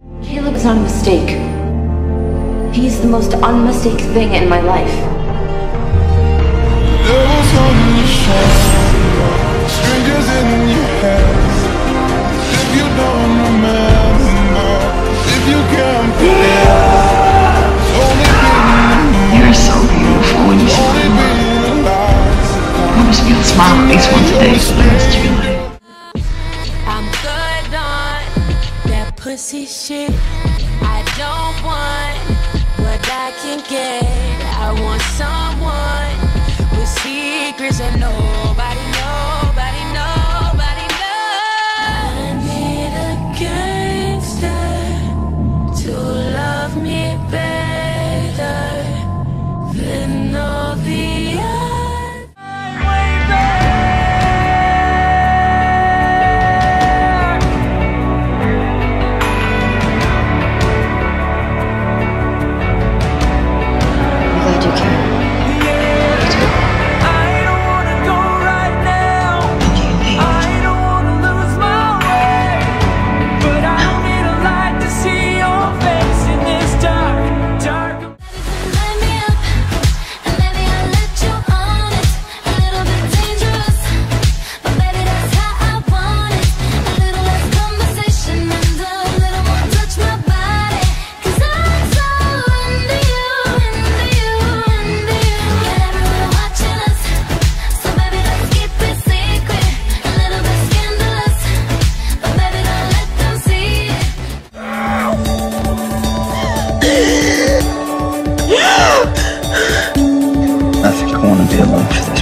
Caleb is not a mistake. He's the most unmistakable thing in my life. Devils on your shoulder, strangers in your head. If you don't remember, if you can't feel, only You're so beautiful when you smile. Promise me you'll smile at least once a day for the rest of your life. I'm good on that pussy shit. I don't want what I can get. I want someone with secrets that nobody knows. I need a gangster to love me better than all the others. I'm glad you care. I think I want to be alone for that.